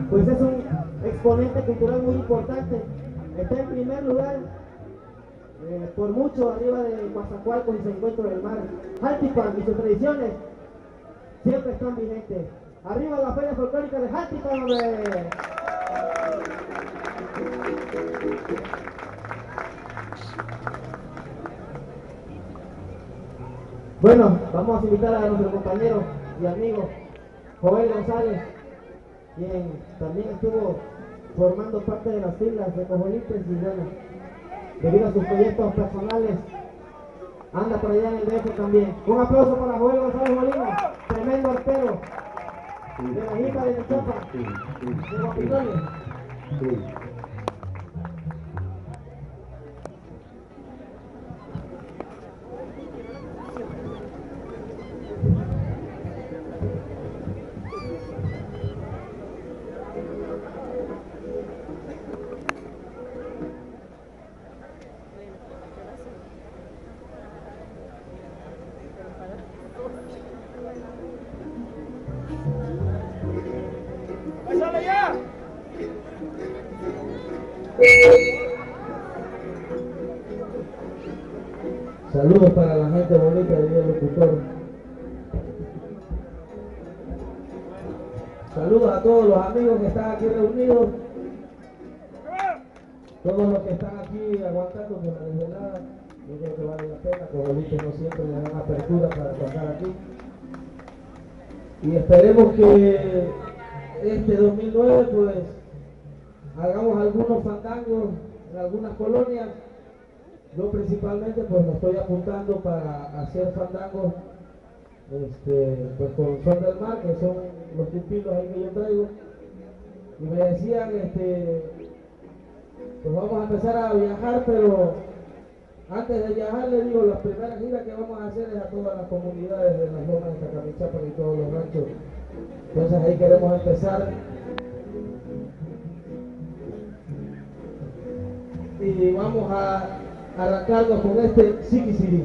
pues es un exponente cultural muy importante. Está en primer lugar, por mucho, arriba de Coatzacoalcos y San Encuentro del Mar. Jaltipan y sus tradiciones siempre están vigentes. Arriba la feria folclórica de Jaltipan, hombre. Bueno, vamos a invitar a nuestro compañero y amigo Joel González, quien también estuvo formando parte de las filas de Cojolites y bueno, debido a sus proyectos personales, anda por allá en el DF también. Un aplauso para Joel González Molina, tremendo arquero de la Jipa de Nechapa, de Guapitones. Saludos para la gente bonita del locutor. Saludos a todos los amigos que están aquí reunidos. Todos los que están aquí aguantando con la desvelada. Yo creo que vale la pena, como dije, no siempre le dan apertura para pasar aquí. Y esperemos que este 2009 pues hagamos algunos fandangos en algunas colonias. Yo principalmente pues me estoy apuntando para hacer fandangos pues con Son del Mar, que son los tipitos ahí que yo traigo. Y me decían, pues vamos a empezar a viajar, pero antes de viajar les digo, la primera gira que vamos a hacer es a todas las comunidades de las lomas de Tacamichapa y todos los ranchos. Entonces ahí queremos empezar. Y vamos a arrancarnos con este Siquisirí.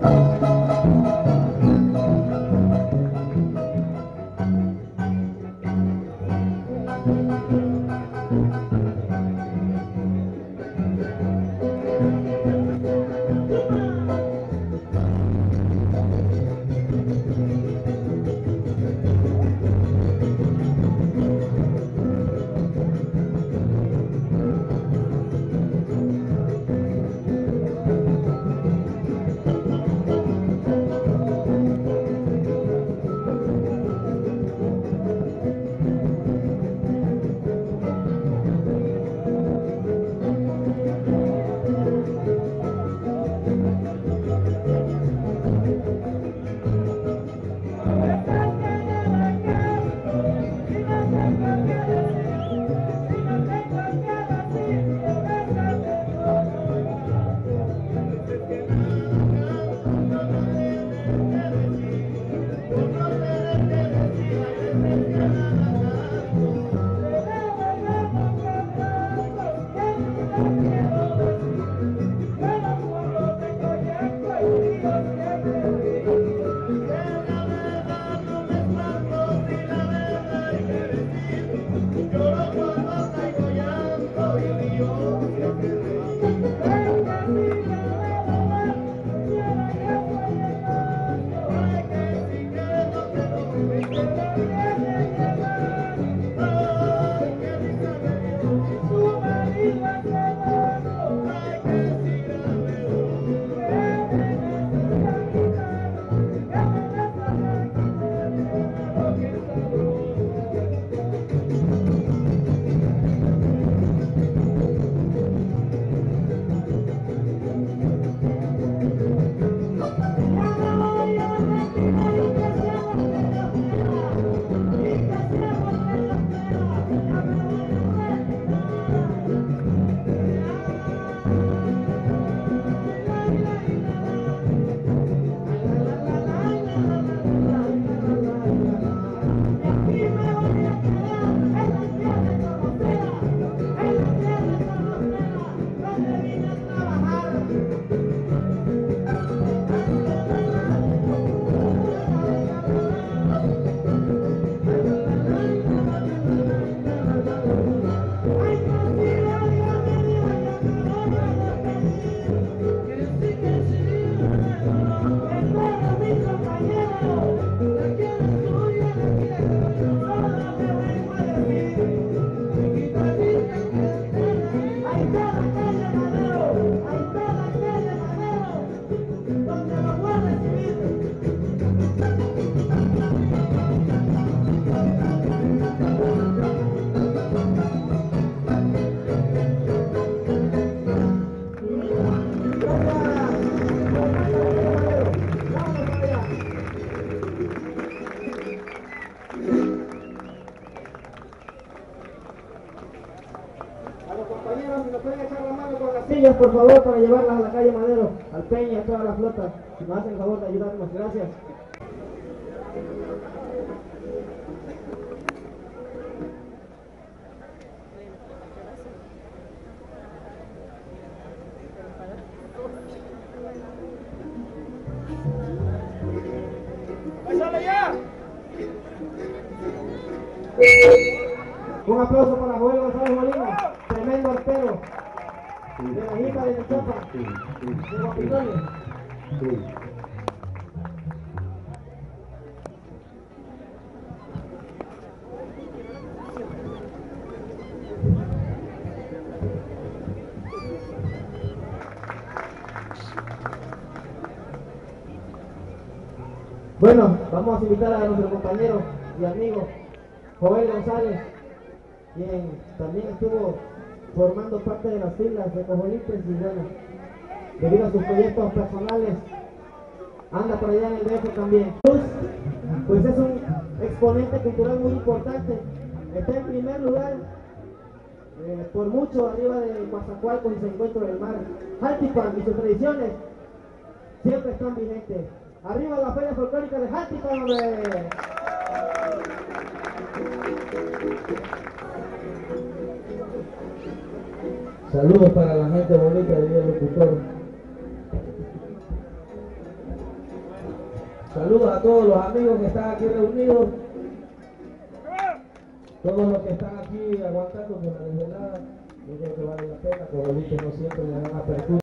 Por favor, para llevarlas a la calle Madero, al Peña, a toda la flota, si nos hacen el favor de ayudarnos, gracias. Un aplauso para Joel González Molina, tremendo arquero. De la hija de Chapa, de Guapitones. Bueno, vamos a invitar a nuestro compañero y amigo Joel González, quien también estuvo formando parte de las filas de Cojolites y bueno, debido a sus proyectos personales, anda por allá en el DF también. Pues es un exponente cultural muy importante, está en primer lugar, por mucho arriba de Coatzacoalcos y se encuentra del mar. Jaltipan y sus tradiciones siempre están vigentes. Arriba la feria folclórica de Jaltipan, hombre. Saludos para la gente bonita del locutor. Saludos a todos los amigos que están aquí reunidos, todos los que están aquí aguantando con la desvelada. Yo creo que vale la pena, como dije, no siempre le dan apertura.